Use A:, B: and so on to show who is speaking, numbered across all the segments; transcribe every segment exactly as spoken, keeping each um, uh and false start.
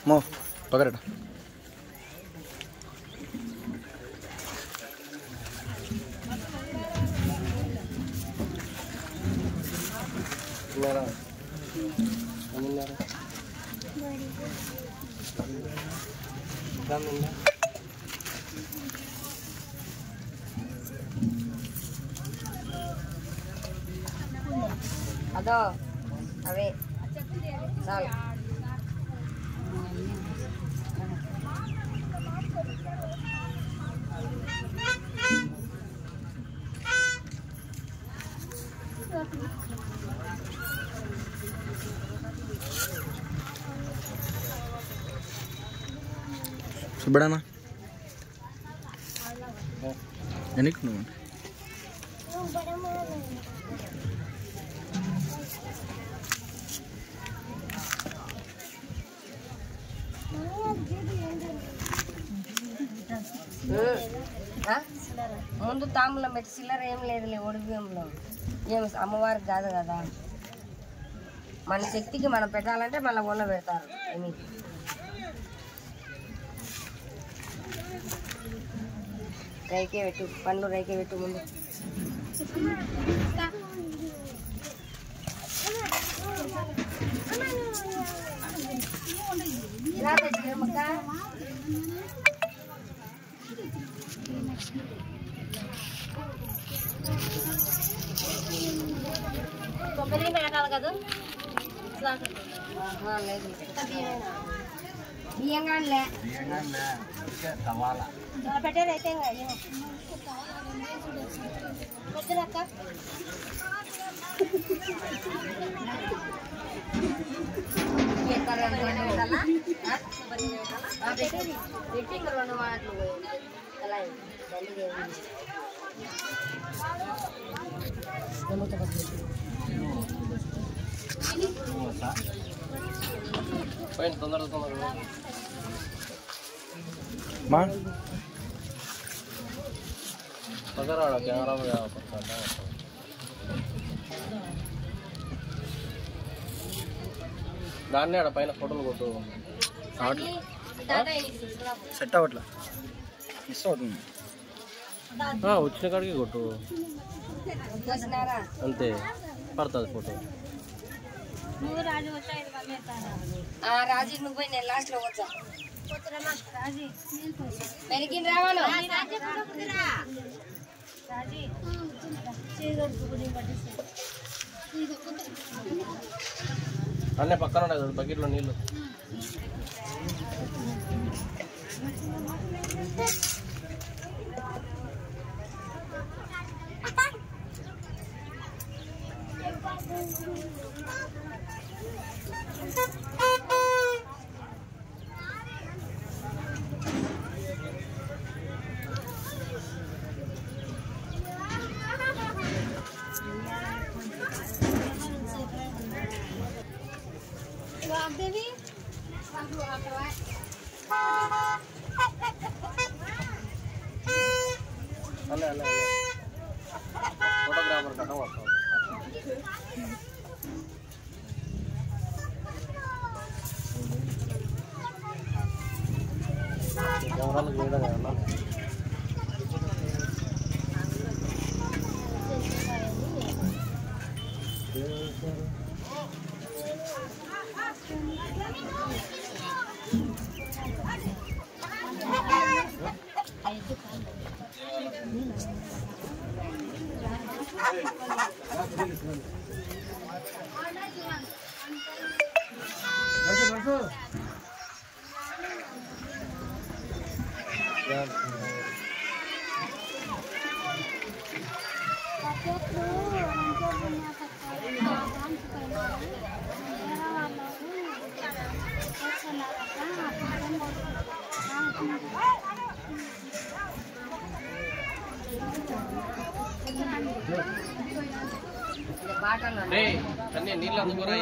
A: మో పకరట
B: అదో అవే చాలు
A: సుబ్బడనా ఎనికి నువ్వు
B: ముందు తాంబూలం పెట్టి చిల్లర ఏం లేదులే ఒడిబియ్యంలో ఏం అమ్మవారికి కాదు కదా మన శక్తికి మనం పెట్టాలంటే మళ్ళీ ఒళ్ళో పెడతారు ఏమి రైకే పెట్టు పండ్లు రైకే పెట్టు ముందు కొబ్బరి పెట్టాలి కదా లేదు బియ్యం కానీ పెట్టేదైతే పెట్టాక పెట్టి ఇంకా రెండు మాటలు అలా
C: తొందర తొందర
A: మా
C: పక్కన కెమెరా దాన్ని ఆడ పైన ఫోటోలు కొట్టు
A: సెట్ అవ్వట్లా మిస్ అవుతుంది
C: వచ్చిన కాడికి కొట్టు అంతే పడుతుంది ఫోటో
B: రాజీ నువ్వు పోయి నేను లాస్ట్ లో వచ్చా మెరిగిన రావాను
C: అన్నీ పక్కన ఉన్నాయి బకెట్లో నీళ్ళు
D: Devi,
C: అల్లే అల్లే ఫోటోగ్రాఫర్ కట్ట వస్తాం కెమెరాలు చేయడం కదా అన్నీ నీళ్ళు అందుకురాయి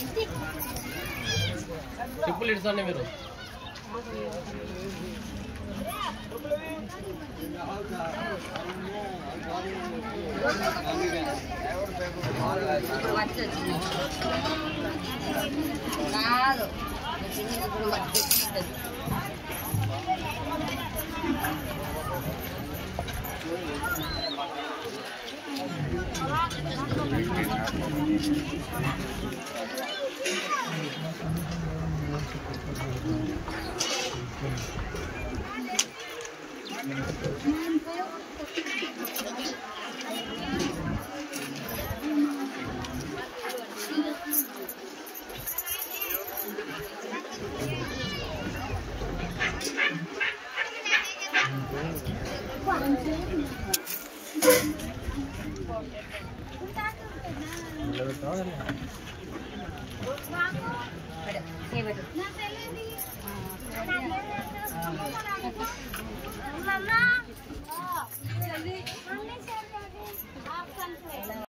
C: ట్రిప్పులు ఇస్తాండి మీరు
B: ఇప్పుడు మట్టి వచ్చింది కాదు ఇప్పుడు మట్టి వచ్చింది చేయబెట్టు